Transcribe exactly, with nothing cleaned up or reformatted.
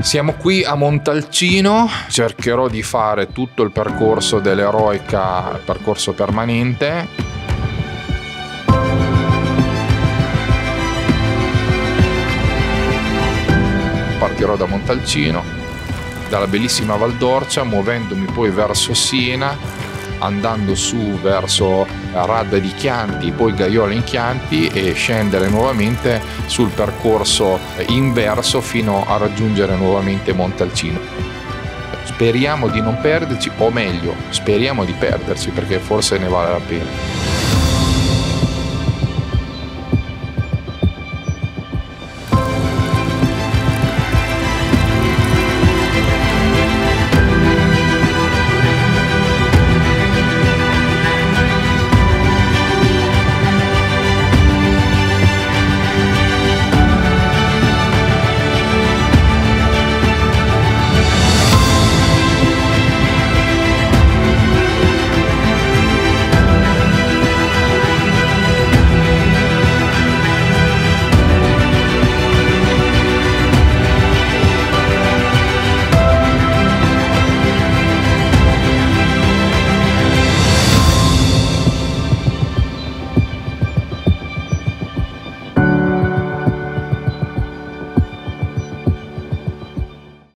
Siamo qui a Montalcino, cercherò di fare tutto il percorso dell'Eroica, percorso permanente. Partirò da Montalcino, dalla bellissima Val d'Orcia, muovendomi poi verso Siena, andando su verso Radda di Chianti, poi Gaiola in Chianti e scendere nuovamente sul percorso inverso fino a raggiungere nuovamente Montalcino. Speriamo di non perderci, o meglio, speriamo di perderci, perché forse ne vale la pena.